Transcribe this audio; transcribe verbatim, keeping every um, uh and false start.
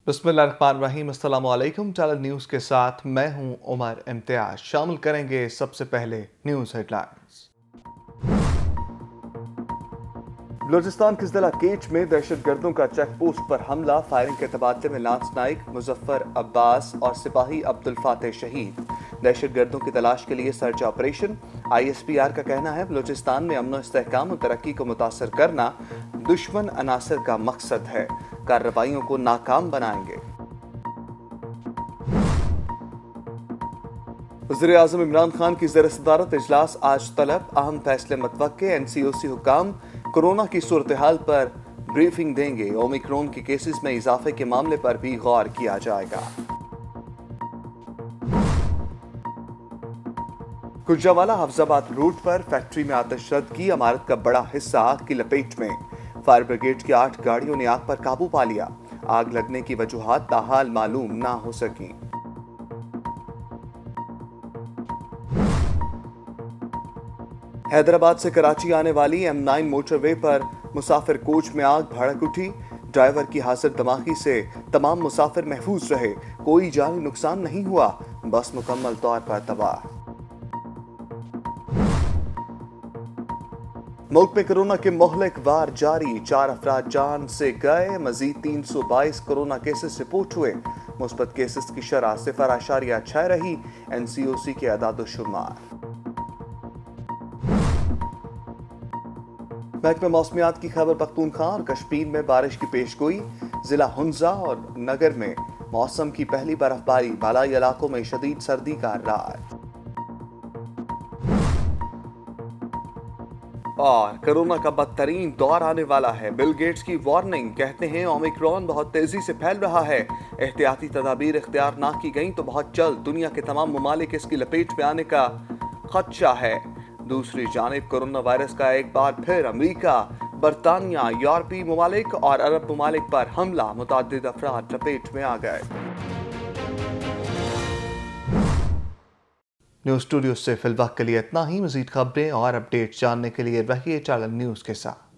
बिस्मिल्लाहिर्रहमानिर्रहीम। अस्सलाम वालेकुम। टैलेंट न्यूज़ के साथ मैं हूं उमर इम्तियाज। शामिल करेंगे सबसे पहले न्यूज़ हेडलाइंस। बलूचिस्तान के जिला केच में दहशतगर्दों का चेक पोस्ट पर हमला, फायरिंग के तबादले में लांस नाइक, मुजफ्फर अब्बास और सिपाही अब्दुल फातेह शहीद। दहशतगर्दों की तलाश के लिए search operation. I S P R का कहना है बलूचिस्तान में अमन इस्तेहकाम और तरक्की को मुतासर करना दुश्मन अनासर का मकसद है, कार्रवाइयों को नाकाम बनाएंगे। वज़ीर आज़म इमरान खान की ज़ेर सदारत इजलास आज तलब, अहम फैसले मतवक्के। एन सी ओ सी हुकाम कोरोना की सूरत हाल पर ब्रीफिंग देंगे। ओमिक्रॉन के केसेस में इजाफे के मामले पर भी गौर किया जाएगा। गुजरावाला हफ्जाबाद रूट पर फैक्ट्री में आतिशबाजी की, इमारत का बड़ा हिस्सा आग की लपेट में। फायर ब्रिगेड की आठ गाड़ियों ने आग पर काबू पा लिया। आग लगने की वजूहात ताहाल मालूम ना हो सकी। हैदराबाद से कराची आने वाली एम नाइन मोटरवे पर मुसाफिर कोच में आग भड़क उठी। ड्राइवर की हाजिर दिमागी से तमाम मुसाफिर महफूज रहे, कोई जानी नुकसान नहीं हुआ। बस मुकम्मल तौर पर तबाह। मुल्क में कोरोना के मोहलिक वार जारी, चार अफराद जान से गए, मजीद तीन सौ बाईस कोरोना केसेस रिपोर्ट हुए। मुस्बत केसेस की शरह सिफर आशारिया छह रही। एन सी ओ सी के अदाद-ओ-शुमार। महकमे मौसमियात की खैबर पख्तूनख्वा और कश्मीर में बारिश की पेशगोई। जिला हुंजा और नगर में मौसम की पहली बर्फबारी, बालाई इलाकों में शदीद सर्दी का राज। और कोरोना का बदतरीन दौर आने वाला है, बिल गेट्स की वार्निंग। कहते हैं ओमिक्रॉन बहुत तेजी से फैल रहा है, एहतियाती तदाबीर इख्तियार ना की गई तो बहुत जल्द दुनिया के तमाम ममालिक इसकी लपेट में आने का खदशा है। दूसरी जानिब कोरोना वायरस का एक बार फिर अमेरिका, बरतानिया, यूरोपीय ममालिक और अरब ममालिक पर हमला, मुतअद्दिद अफराद लपेट में आ गए। न्यूज़ स्टूडियो से फिलवक्त के लिए इतना ही। मजीद खबरें और अपडेट जानने के लिए रहिए टैलेंट न्यूज़ के साथ।